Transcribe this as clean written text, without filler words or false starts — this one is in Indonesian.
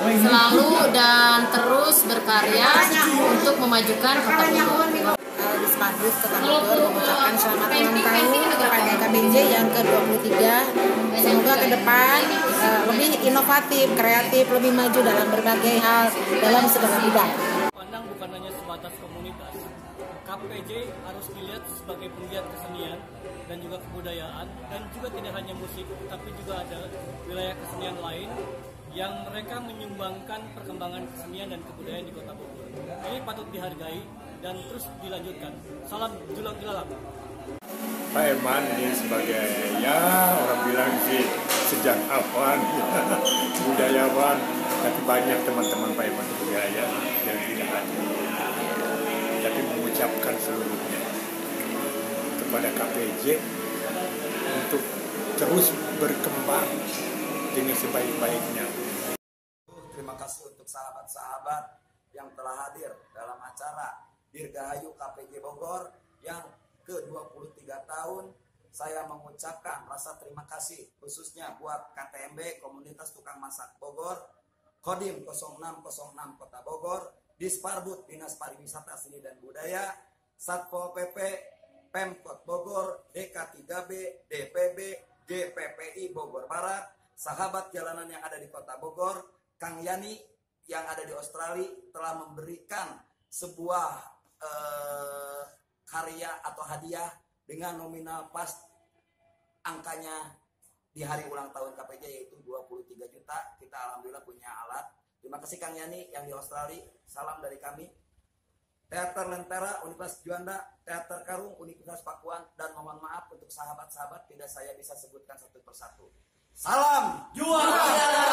selalu dan terus berkarya untuk memajukan Kota Bogor. Dispardus Kota Bogor mengucapkan selamat ulang tahun kepada KBJ yang ke-23. Semoga ke depan lebih inovatif, kreatif, lebih maju dalam berbagai hal dalam segala bidang. Pandang bukan hanya sebatas komunitas. KPJ harus dilihat sebagai penggiat kesenian dan juga kebudayaan, dan juga tidak hanya musik, tapi juga ada wilayah kesenian lain yang mereka menyumbangkan perkembangan kesenian dan kebudayaan di Kota Bogor. Ini patut dihargai dan terus dilanjutkan. Salam Julang Ilalang. Pak Eman ini sebagai orang bilang sih sejarawan, budayawan, tapi banyak teman-teman Pak Eman juga yang tidak hadir. Tapi mengucapkan seluruhnya kepada KPJ untuk terus berkembang dengan sebaik-baiknya. Terima kasih untuk sahabat-sahabat yang telah hadir dalam acara Dirgahayu KPJ Bogor yang ke-23 tahun. Saya mengucapkan rasa terima kasih khususnya buat KTMB, Komunitas Tukang Masak Bogor, Kodim 0606 Kota Bogor, Disparbud Dinas Pariwisata Seni dan Budaya, Satpol PP, Pemkot Bogor, DK3B, DPB, GPPI Bogor Barat, sahabat jalanan yang ada di Kota Bogor, Kang Yani yang ada di Australia telah memberikan sebuah karya atau hadiah dengan nominal pas angkanya di hari ulang tahun KPJ yaitu 23 juta. Kita alhamdulillah punya alat. Terima kasih Kang Yani yang di Australia. Salam dari kami. Teater Lentera Universitas Juanda, Teater Karung Universitas Pakuan, dan mohon maaf untuk sahabat-sahabat tidak saya bisa sebutkan satu persatu. Salam juara.